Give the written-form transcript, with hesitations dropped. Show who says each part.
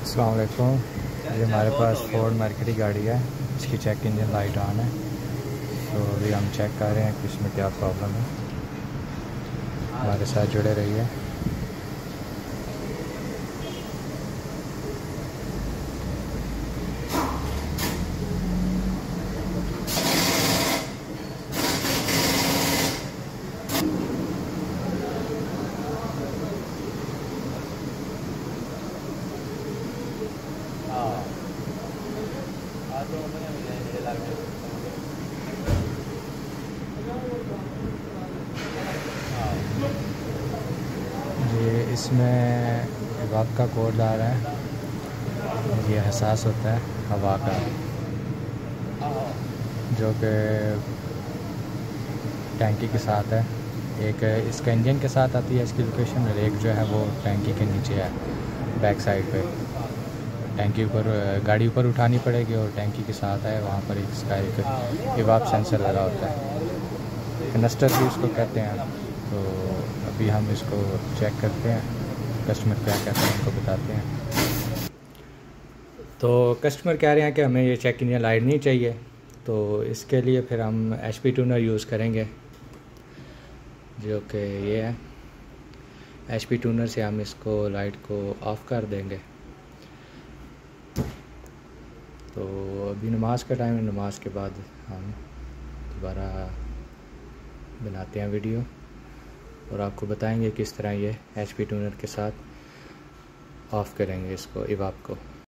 Speaker 1: अस्सलाम वालेकुम। ये हमारे पास फोर्ड मर्क्यूरी गाड़ी है, इसकी चेक इंजन लाइट ऑन है। तो अभी हम चेक कर रहे हैं कि इसमें क्या प्रॉब्लम है। हमारे साथ जुड़े रहिए। ये इसमें वक्त का कोड आ रहा है, ये हसास होता है हवा का, जो कि टैंकी के साथ है। एक इसका इंजन के साथ आती है इसकी लोकेशन, और एक जो है वो टैंकी के नीचे है, बैक साइड पे। टैंकी ऊपर गाड़ी ऊपर उठानी पड़ेगी और टैंकी के साथ है, वहाँ पर इसका एक इवाप सेंसर लगा होता है, कनस्टर भी उसको कहते हैं। तो अभी हम इसको चेक करते हैं, कस्टमर क्या कहते हैं उनको बताते हैं। तो कस्टमर कह रहे हैं कि हमें ये चेक इंजन लाइट नहीं चाहिए, तो इसके लिए फिर हम HP ट्यूनर यूज़ करेंगे, जो कि ये है। HP ट्यूनर से हम इसको लाइट को ऑफ़ कर देंगे। तो अभी नमाज का टाइम है, नमाज के बाद हम दोबारा बनाते हैं वीडियो और आपको बताएंगे किस तरह ये HP ट्यूनर के साथ ऑफ़ करेंगे इसको, इवाप को।